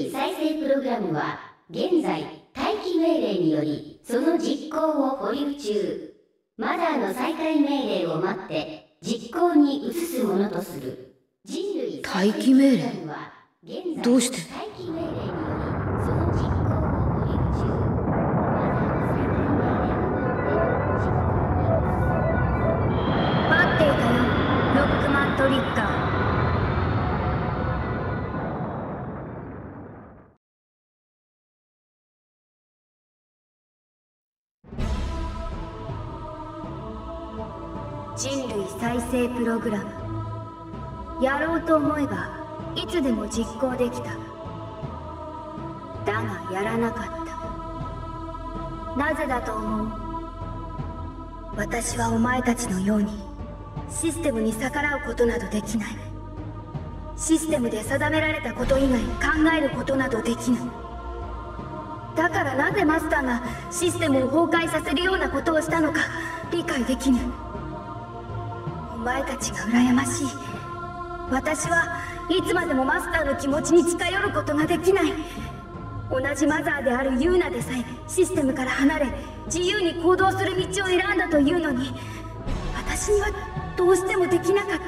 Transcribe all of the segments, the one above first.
類再生プログラムは現在待機命令によりその実行を保留中。マザーの再開命令を待って実行に移すものとする。人類待機命令？どうして？ 待機命令によりその実行を保留中。 待っていたよ、ロックマントリッカー。人類再生プログラム。やろうと思えばいつでも実行できた。だがやらなかった。なぜだと思う？私はお前たちのようにシステムに逆らうことなどできない。システムで定められたこと以外考えることなどできない。だからなぜマスターがシステムを崩壊させるようなことをしたのか理解できぬ。お前たちが羨ましい。私はいつまでもマスターの気持ちに近寄ることができない。同じマザーであるユーナでさえシステムから離れ自由に行動する道を選んだというのに、私にはどうしてもできなかった。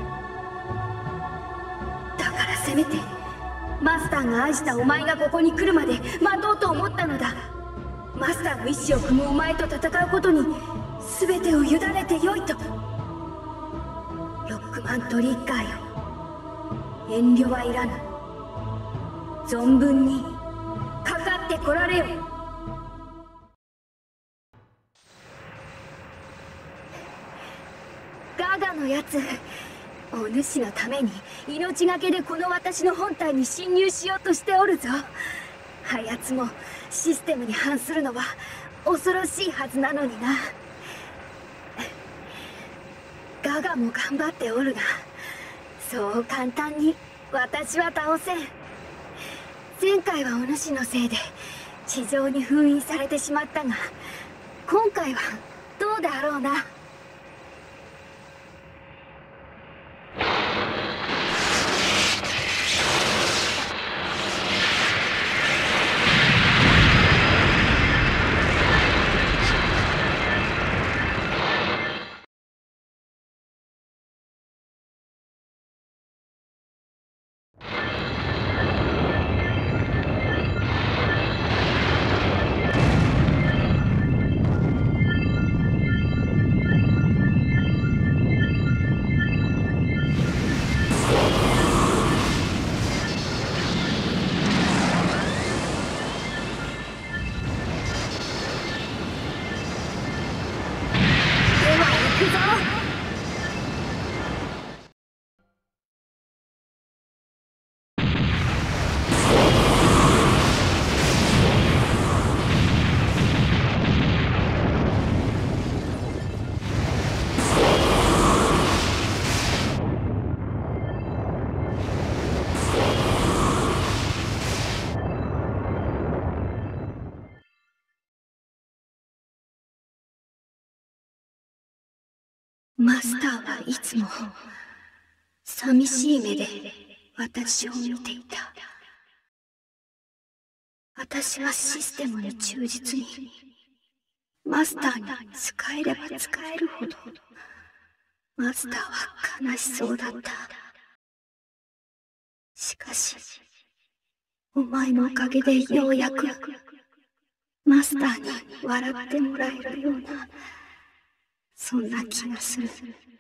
だからせめてマスターが愛したお前がここに来るまで待とうと思ったのだ。マスターの意志を組むお前と戦うことに全てを委ねてよいと。ロックマントリッカーよ、遠慮はいらぬ。存分にかかってこられよ。ガガのやつ、お主のために命がけでこの私の本体に侵入しようとしておるぞ。あやつもシステムに反するのは恐ろしいはずなのにな。ガガも頑張っておるが、そう簡単に私は倒せん。前回はお主のせいで地上に封印されてしまったが、今回はどうであろうな。マスターはいつも寂しい目で私を見ていた。私はシステムに忠実にマスターに仕えれば仕えるほどマスターは悲しそうだった。しかしお前のおかげでようやくマスターに笑ってもらえるような、そんな気がする。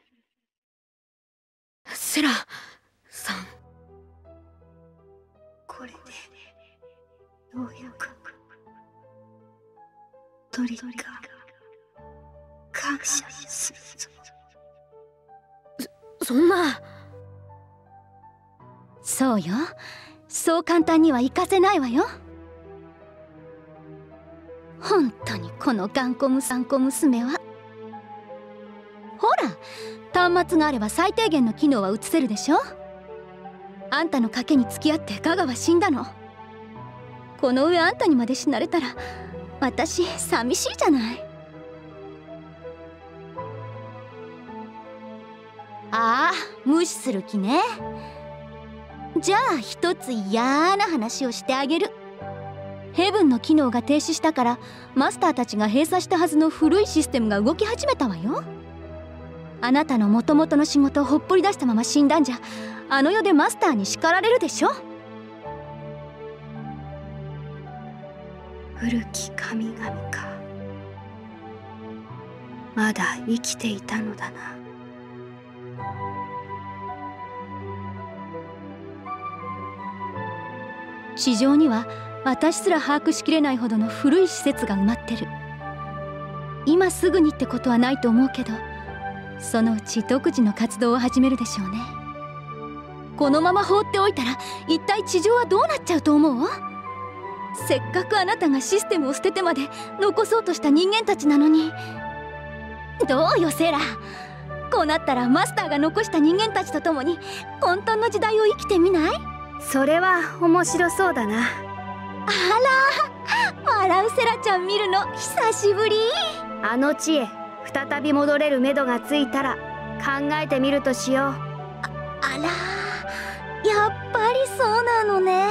セラさん、 これでようやくトリガー感謝するぞ。 そんな。 そうよ、そう簡単には行かせないわよ。本当にこの頑固娘は。ほら、端末があれば最低限の機能は移せるでしょ。あんたの賭けに付き合ってガガは死んだの。この上あんたにまで死なれたら私寂しいじゃない。ああ、無視する気ね。 じゃあ一つ嫌な話をしてあげる。ヘブンの機能が停止したからマスターたちが閉鎖したはずの古いシステムが動き始めたわよ。あなたの元々の仕事をほっぽり出したまま死んだんじゃ、あの世でマスターに叱られるでしょ。 古き神々か。まだ生きていたのだな。 地上には私すら把握しきれないほどの古い施設が埋まってる。今すぐにってことはないと思うけど、そのうち独自の活動を始めるでしょうね。このまま放っておいたら一体地上はどうなっちゃうと思う？せっかくあなたがシステムを捨ててまで残そうとした人間たちなのに。どうよセラ、こうなったらマスターが残した人間たちと共に混沌の時代を生きてみない？ それは面白そうだな。 あら、笑うセラちゃん見るの久しぶり。 あの地へ再び戻れる目処がついたら考えてみるとしよう。 あら、やっぱりそうなのね。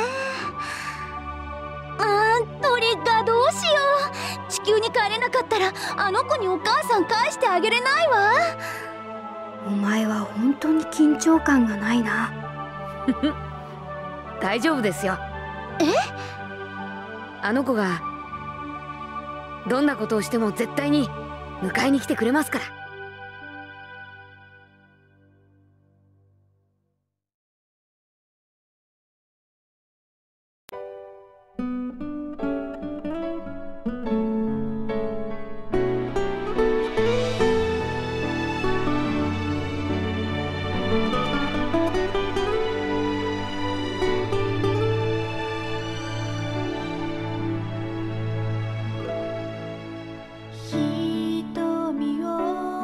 トリガーどうしよう。地球に帰れなかったらあの子にお母さん返してあげれないわ。 お前は本当に緊張感がないな。 大丈夫ですよ。あの子がどんなことをしても絶対に迎えに来てくれますから。 瞳を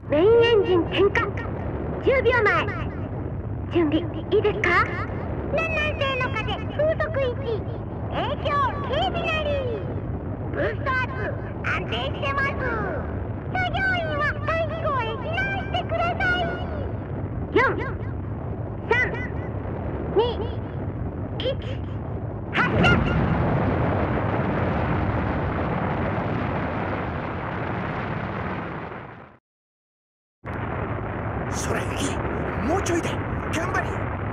メインエンジン点火。10秒前。準備いいですか？南南西の風、風速1。影響警備なり。ブースト圧安定してます。作業員は待機口へ避難してください。4、3、2、1、発射。 空行き、もうちょいで頑張れ。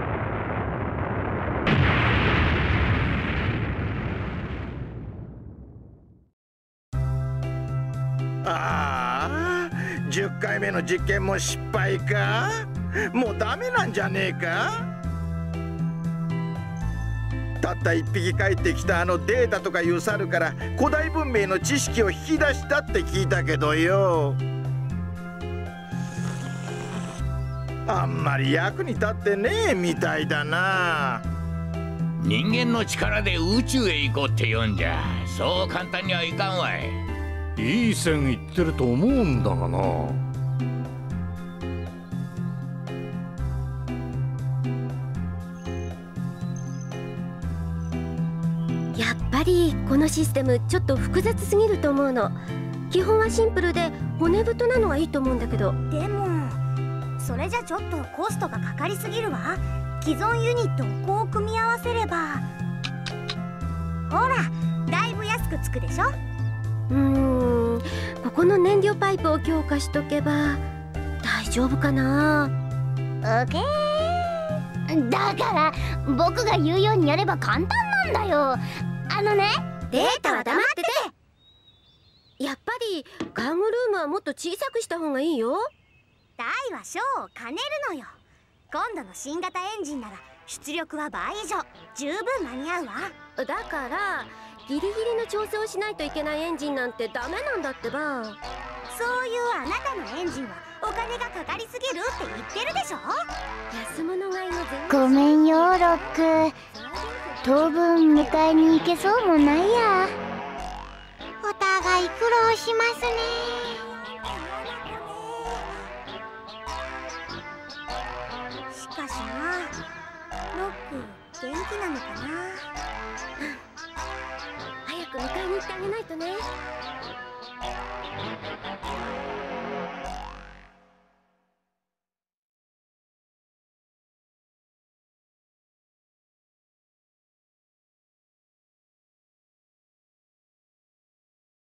ああ、10回目の実験も失敗か。もうダメなんじゃねえか。たった1匹帰ってきたあのデータとかいう猿から古代文明の知識を引き出したって聞いたけどよ。あんまり役に立ってねえみたいだな。 人間の力で宇宙へ行こうって言うんじゃ、そう簡単にはいかんわい。 いい線いってると思うんだがな。 やっぱりこのシステムちょっと複雑すぎると思うの。基本はシンプルで骨太なのはいいと思うんだけど。 でもそれじゃちょっとコストがかかりすぎるわ。既存ユニットをこう組み合わせれば、ほらだいぶ安くつくでしょ。 ここの燃料パイプを強化しとけば大丈夫かな。 オッケー。だから僕が言うようにやれば簡単なんだよ。 データは黙ってて。やっぱりカーゴルームはもっと小さくした方がいいよ。 大は小を兼ねるのよ。今度の新型エンジンなら出力は倍以上、十分間に合うわ。 だからギリギリの調整をしないといけないエンジンなんてダメなんだってば。 そういうあなたのエンジンはお金がかかりすぎるって言ってるでしょ。 安物買いのごめんよロック。当分迎えに行けそうもないや。お互い苦労しますね。しかしな、ロック元気なのかな。 早く迎えに行ってあげないとね。